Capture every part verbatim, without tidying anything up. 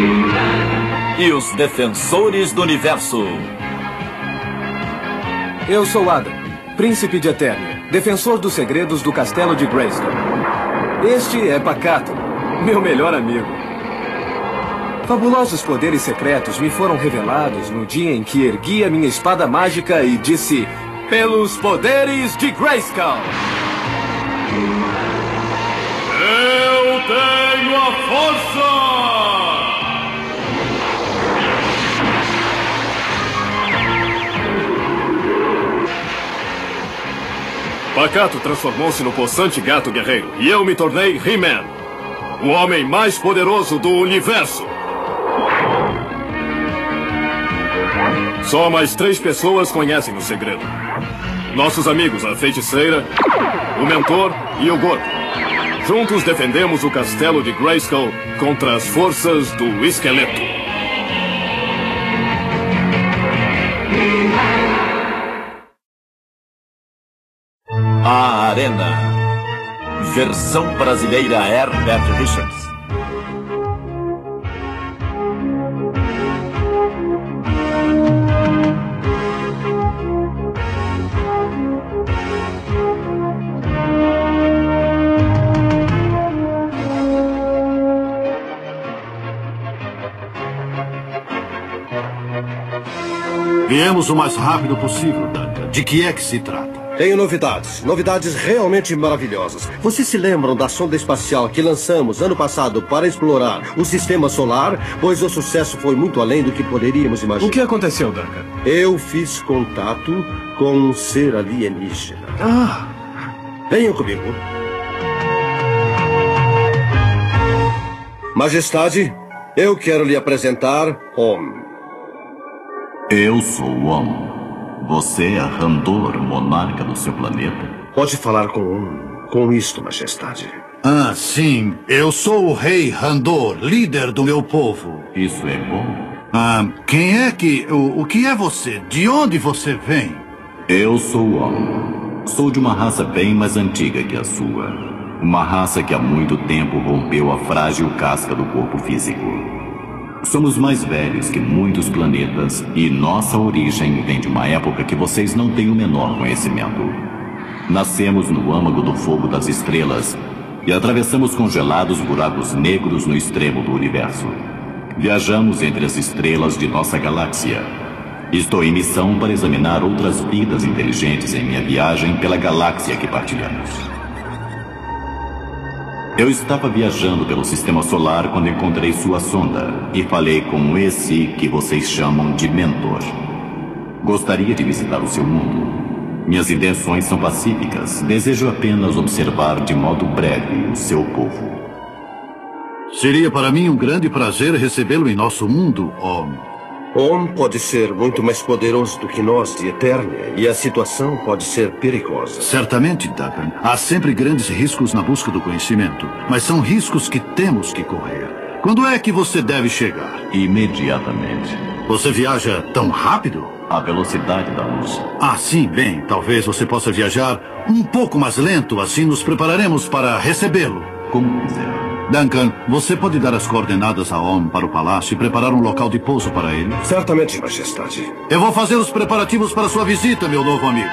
E os Defensores do Universo. Eu sou Adam, Príncipe de Eternia, defensor dos segredos do Castelo de Grayskull. Este é Pacato, meu melhor amigo. Fabulosos poderes secretos me foram revelados no dia em que ergui a minha espada mágica e disse: pelos poderes de Grayskull! Eu tenho a força! Pacato transformou-se no possante gato guerreiro e eu me tornei He-Man, o homem mais poderoso do universo. Só mais três pessoas conhecem o segredo. Nossos amigos, a feiticeira, o mentor e o gordo. Juntos defendemos o castelo de Grayskull contra as forças do esqueleto. A Arena. Versão brasileira Herbert Richards. Viemos o mais rápido possível, Duncan. De que é que se trata? Tenho novidades. Novidades realmente maravilhosas. Vocês se lembram da sonda espacial que lançamos ano passado para explorar o sistema solar? Pois o sucesso foi muito além do que poderíamos imaginar. O que aconteceu, Duncan? Eu fiz contato com um ser alienígena. Ah! Venham comigo. Majestade, eu quero lhe apresentar Om. Eu sou Om. Você é Randor, monarca do seu planeta? Pode falar com Om. Com isto, Majestade. Ah, sim. Eu sou o rei Randor, líder do meu povo. Isso é bom. Ah, quem é que... O, o que é você? De onde você vem? Eu sou Om. Sou de uma raça bem mais antiga que a sua. Uma raça que há muito tempo rompeu a frágil casca do corpo físico. Somos mais velhos que muitos planetas e nossa origem vem de uma época que vocês não têm o menor conhecimento. Nascemos no âmago do fogo das estrelas e atravessamos congelados buracos negros no extremo do universo. Viajamos entre as estrelas de nossa galáxia. Estou em missão para examinar outras vidas inteligentes em minha viagem pela galáxia que partilhamos. Eu estava viajando pelo sistema solar quando encontrei sua sonda e falei com esse que vocês chamam de mentor. Gostaria de visitar o seu mundo. Minhas intenções são pacíficas. Desejo apenas observar de modo breve o seu povo. Seria para mim um grande prazer recebê-lo em nosso mundo, Om. Om pode ser muito mais poderoso do que nós de Eternia e a situação pode ser perigosa. Certamente, Duncan. Há sempre grandes riscos na busca do conhecimento, mas são riscos que temos que correr. Quando é que você deve chegar? Imediatamente. Você viaja tão rápido? A velocidade da luz. Ah, sim, bem. Talvez você possa viajar um pouco mais lento, assim nos prepararemos para recebê-lo. Como quiser. Duncan, você pode dar as coordenadas a Om para o palácio e preparar um local de pouso para ele? Certamente, Majestade. Eu vou fazer os preparativos para sua visita, meu novo amigo.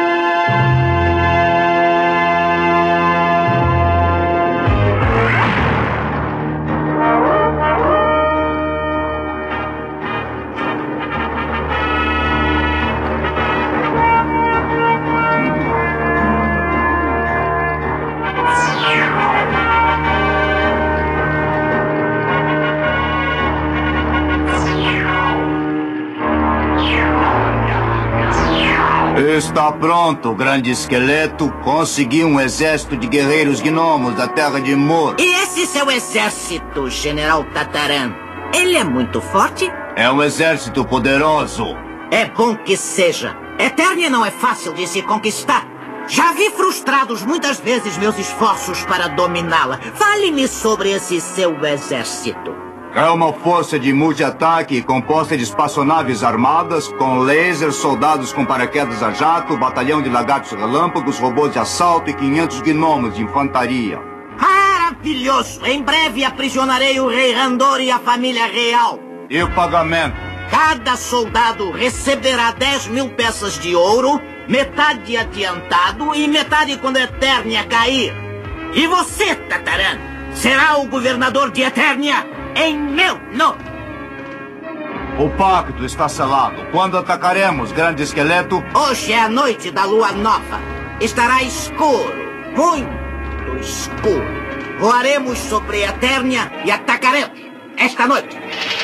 Está pronto, grande esqueleto. Consegui um exército de guerreiros gnomos da terra de Mor. E esse seu exército, General Tataran, ele é muito forte? É um exército poderoso. É bom que seja. Eternia não é fácil de se conquistar. Já vi frustrados muitas vezes meus esforços para dominá-la. Fale-me sobre esse seu exército. É uma força de multi-ataque composta de espaçonaves armadas, com lasers, soldados com paraquedas a jato, batalhão de lagartos relâmpagos, robôs de assalto e quinhentos gnomos de infantaria. Ah, Maravilhoso! Em breve aprisionarei o rei Randor e a família real. E o pagamento? Cada soldado receberá dez mil peças de ouro, metade adiantado e metade quando Eternia cair. E você, Tataran, será o governador de Eternia em meu nome. O pacto está selado. Quando atacaremos, grande esqueleto? Hoje é a noite da lua nova. Estará escuro, muito escuro. Voaremos sobre Eternia e atacaremos esta noite.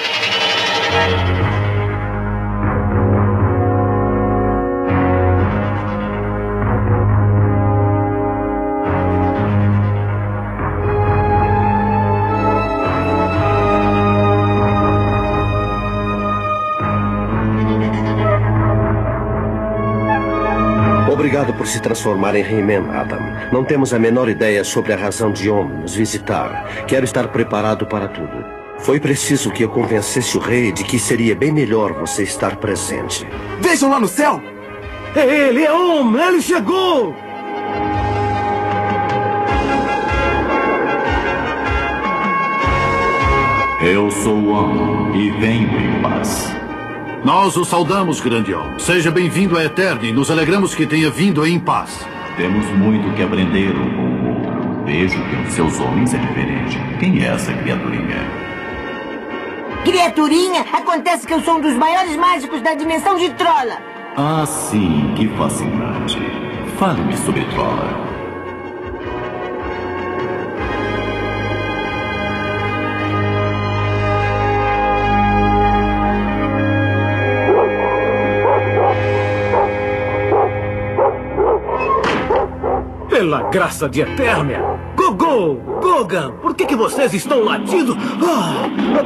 Obrigado por se transformar em He-Man, Adam. Não temos a menor ideia sobre a razão de Om nos visitar. Quero estar preparado para tudo. Foi preciso que eu convencesse o rei de que seria bem melhor você estar presente. Vejam lá no céu! É ele, é Om! Ele chegou! Eu sou Om e venho em paz. Nós o saudamos, grande Om. Seja bem-vindo a Eternia e nos alegramos que tenha vindo em paz. Temos muito que aprender um com o outro. Vejo que os seus homens é diferente. Quem é essa criaturinha? Criaturinha? Acontece que eu sou um dos maiores mágicos da dimensão de Trolla. Ah, sim, que fascinante. Fale-me sobre Trolla. Pela graça de Eternia! Gogô! Gogan! Por que que vocês estão latindo? Ah!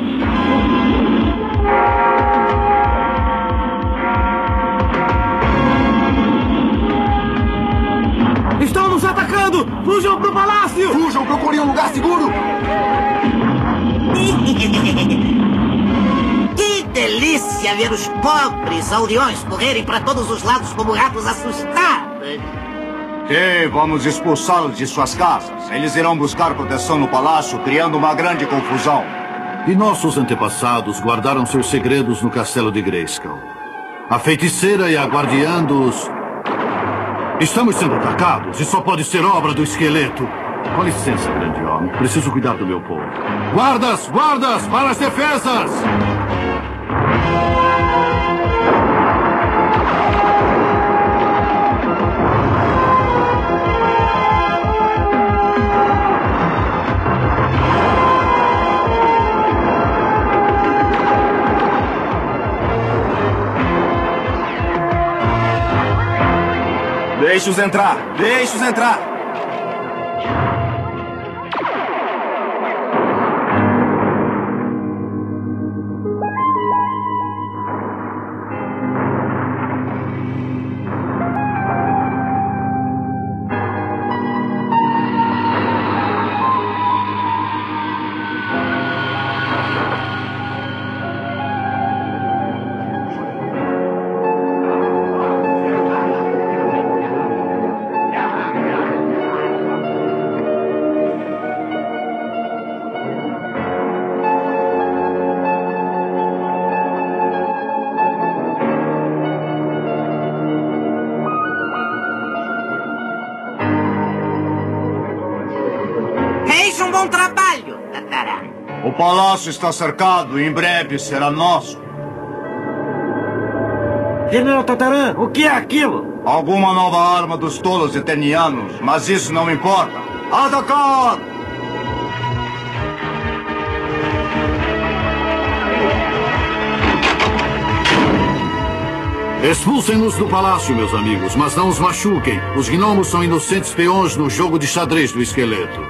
Estão nos atacando! Fujam pro palácio! Fujam, procurem um lugar seguro! Que delícia ver os pobres aldeões correrem para todos os lados como ratos assustados! E vamos expulsá-los de suas casas. Eles irão buscar proteção no palácio, criando uma grande confusão. E nossos antepassados guardaram seus segredos no castelo de Grayskull. A feiticeira e a guardiã dos... Estamos sendo atacados e só pode ser obra do esqueleto. Com licença, grande homem. Preciso cuidar do meu povo. Guardas! Guardas! Para as defesas! Deixe-os entrar! Deixe-os entrar! Bom trabalho, Tataran. O palácio está cercado e em breve será nosso. General Tataran, o que é aquilo? Alguma nova arma dos tolos eternianos, mas isso não importa. Atacar! Expulsem-nos do palácio, meus amigos, mas não os machuquem. Os gnomos são inocentes peões no jogo de xadrez do esqueleto.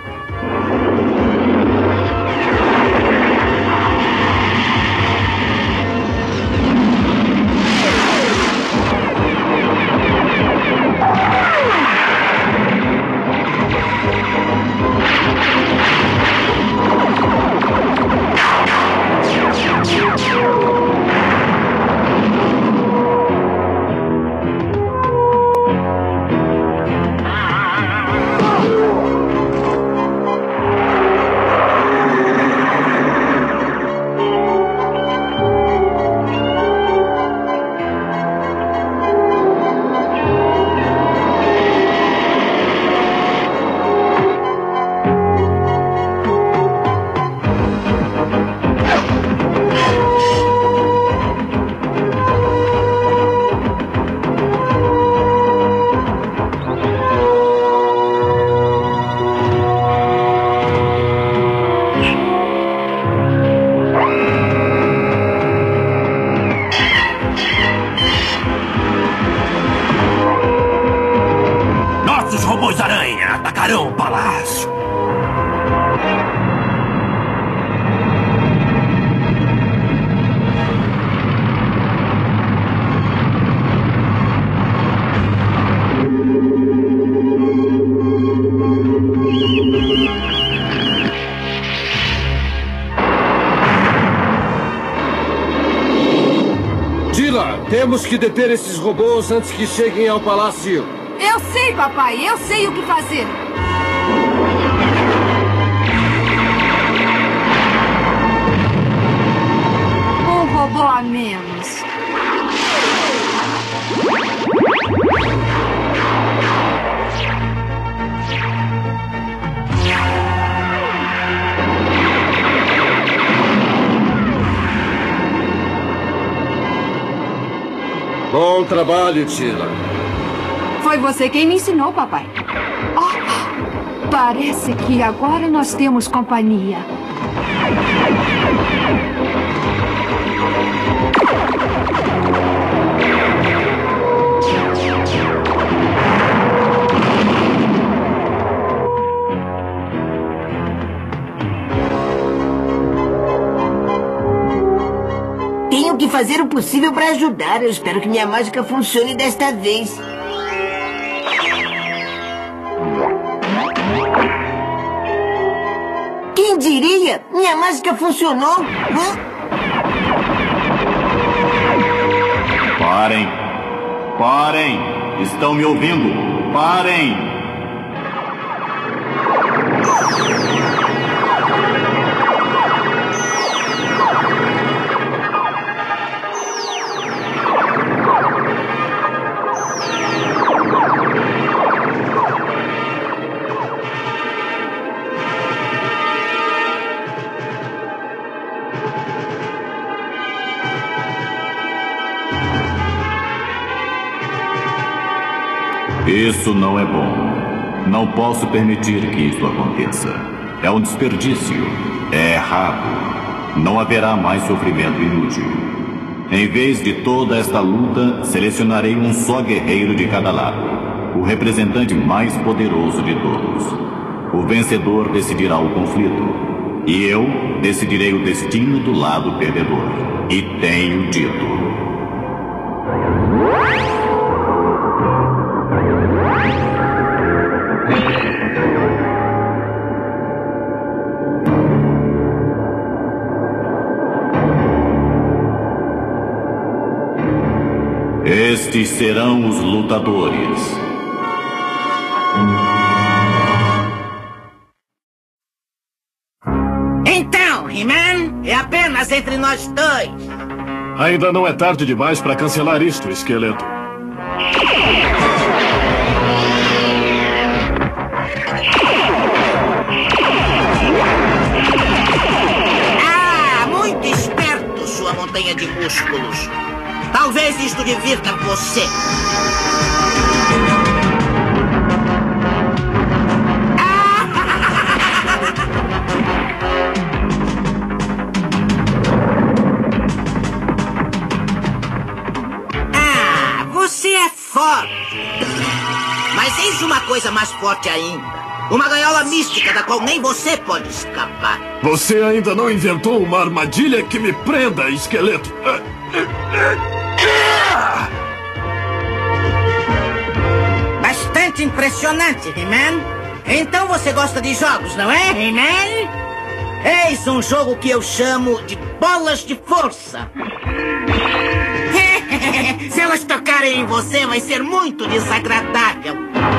Outros robôs-aranha atacarão o palácio. Temos que deter esses robôs antes que cheguem ao palácio. Eu sei, papai. Eu sei o que fazer. Um robô a menos. Bom trabalho, Tila. Foi você quem me ensinou, papai. Oh, parece que agora nós temos companhia. Tenho que fazer o possível para ajudar. Eu espero que minha mágica funcione desta vez. Quem diria? Minha mágica funcionou. Hã? Parem! Parem! Estão me ouvindo? Parem! Isso não é bom. Não posso permitir que isso aconteça. É um desperdício. É errado. Não haverá mais sofrimento inútil. Em vez de toda esta luta, selecionarei um só guerreiro de cada lado. O representante mais poderoso de todos. O vencedor decidirá o conflito. E eu decidirei o destino do lado perdedor. E tenho dito. Estes serão os lutadores. Então, He-Man, é apenas entre nós dois. Ainda não é tarde demais para cancelar isto, Esqueleto. Ah, muito esperto, sua montanha de músculos. Talvez isto divirta você. Ah, você é forte. Mas eis uma coisa mais forte ainda. Uma gaiola mística da qual nem você pode escapar. Você ainda não inventou uma armadilha que me prenda, Esqueleto. Bastante impressionante, He-Man. Então você gosta de jogos, não é, He-Man? Eis um jogo que eu chamo de bolas de força. Se elas tocarem em você, vai ser muito desagradável.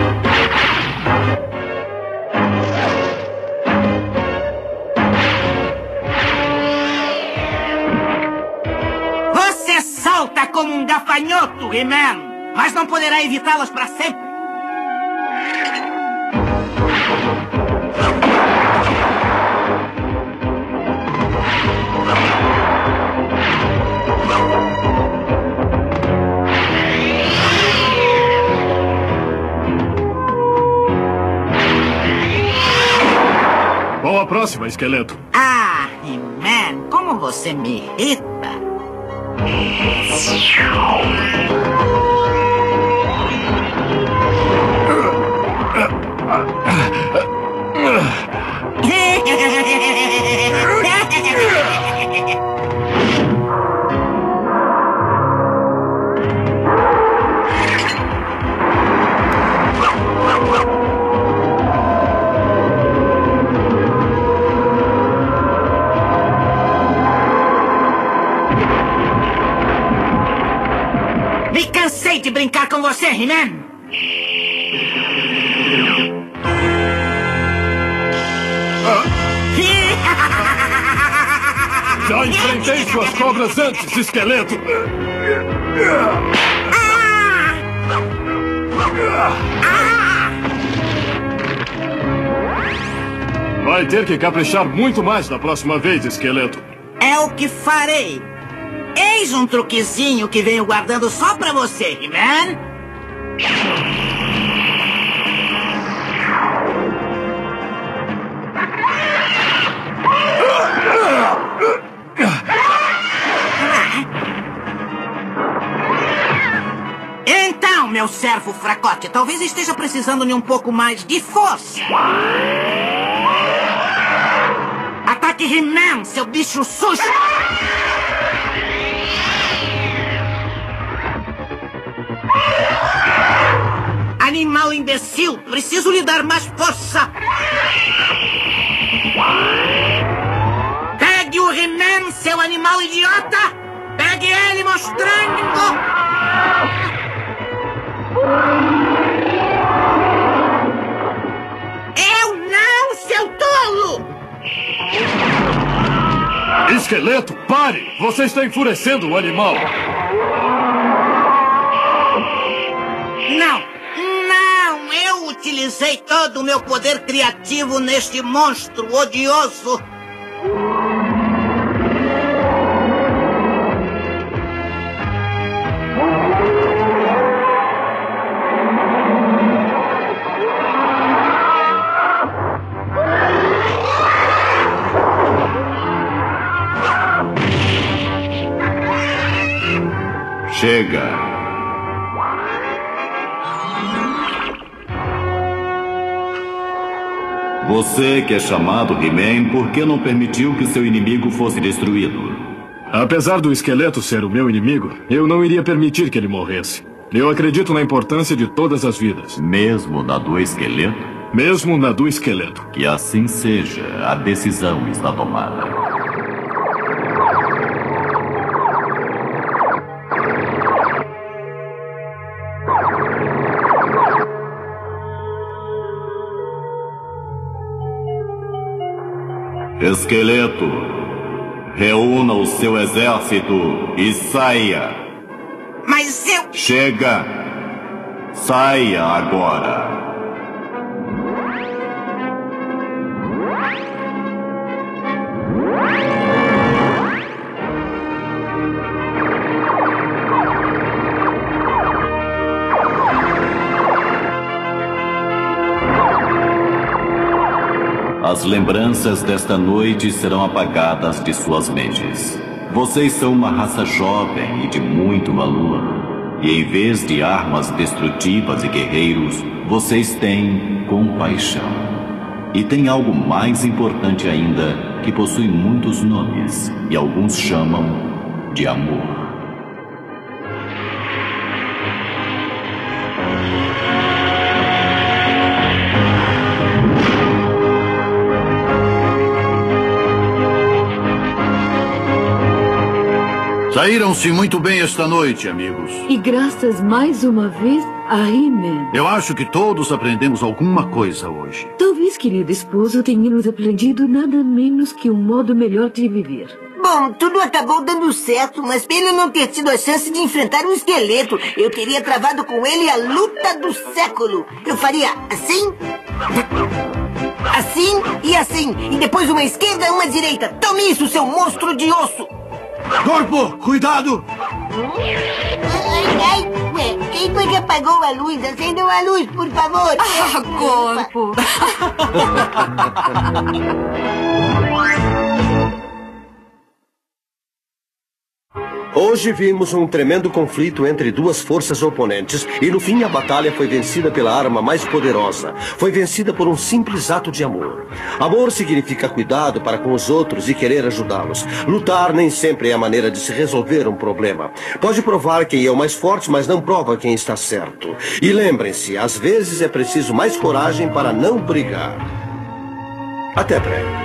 Você salta como um gafanhoto, He-Man, mas não poderá evitá-las para sempre. Qual a próxima, Esqueleto? Ah, He-Man, como você me irrita. lutar com você, He-Man. Já enfrentei suas cobras antes, esqueleto! Vai ter que caprichar muito mais da próxima vez, esqueleto. É o que farei. Eis um truquezinho que venho guardando só pra você, He-Man. Então, meu servo fracote, talvez esteja precisando de um pouco mais de força. Ataque He-Man, seu bicho sujo! Animal imbecil, preciso lhe dar mais força! Pegue o He-Man, seu animal idiota! Pegue ele mostrando! Eu não, seu tolo! Esqueleto, pare! Você está enfurecendo o animal! Não, não! Eu utilizei todo o meu poder criativo neste monstro odioso! Chega. Você que é chamado He-Man, por que não permitiu que seu inimigo fosse destruído? Apesar do esqueleto ser o meu inimigo, eu não iria permitir que ele morresse. Eu acredito na importância de todas as vidas. Mesmo na do esqueleto? Mesmo na do esqueleto. Que assim seja, a decisão está tomada. Esqueleto, reúna o seu exército e saia. Mas eu... Chega! Saia agora! As lembranças desta noite serão apagadas de suas mentes. Vocês são uma raça jovem e de muito valor. E em vez de armas destrutivas e guerreiros, vocês têm compaixão. E tem algo mais importante ainda, que possui muitos nomes, e alguns chamam de amor. Saíram-se muito bem esta noite, amigos. E graças mais uma vez a He-Man. Eu acho que todos aprendemos alguma coisa hoje. Talvez, querido esposo, tenhamos aprendido nada menos que um modo melhor de viver. Bom, tudo acabou dando certo, mas pena não ter tido a chance de enfrentar um esqueleto. Eu teria travado com ele a luta do século. Eu faria assim, assim e assim. E depois uma esquerda e uma direita. Tome isso, seu monstro de osso! Corpo, cuidado! Ai, ai, ué, quem foi que apagou a luz? Acendam a luz, por favor. Ah, corpo! Hoje vimos um tremendo conflito entre duas forças oponentes e no fim a batalha foi vencida pela arma mais poderosa. Foi vencida por um simples ato de amor. Amor significa cuidado para com os outros e querer ajudá-los. Lutar nem sempre é a maneira de se resolver um problema. Pode provar quem é o mais forte, mas não prova quem está certo. E lembrem-se, às vezes é preciso mais coragem para não brigar. Até breve.